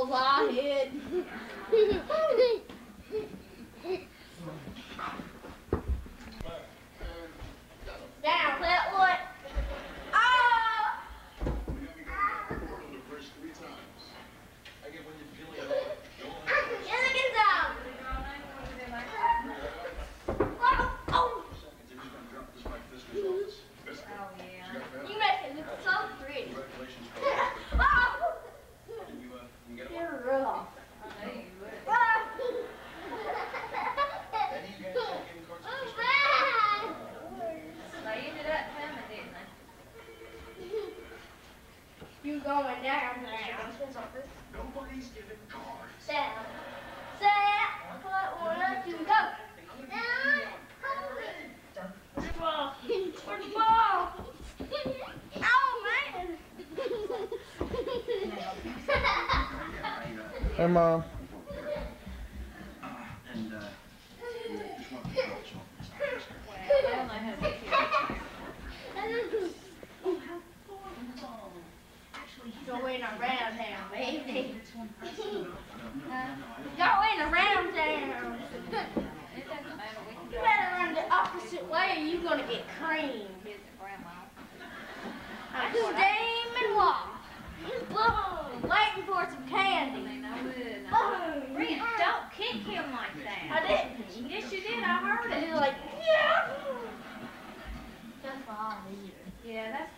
bullseye head. Down, that what? Ah! You make it look so pretty. You're rough. They ended up coming, didn't they? You going down. Nobody's giving cards. Down. Set. Put one up to go. Down. Where's the ball? Where's the ball? Oh, man. Hey, Mom. Going around town, baby. Going around town. You better run the opposite way or you're going to get creamed. I'm steaming water. Boom. Waiting for some candy. Boom. Brent, don't kick him like that. I didn't. Yes, you did. I heard it. You're like, yeah. That's what I need. Yeah, that's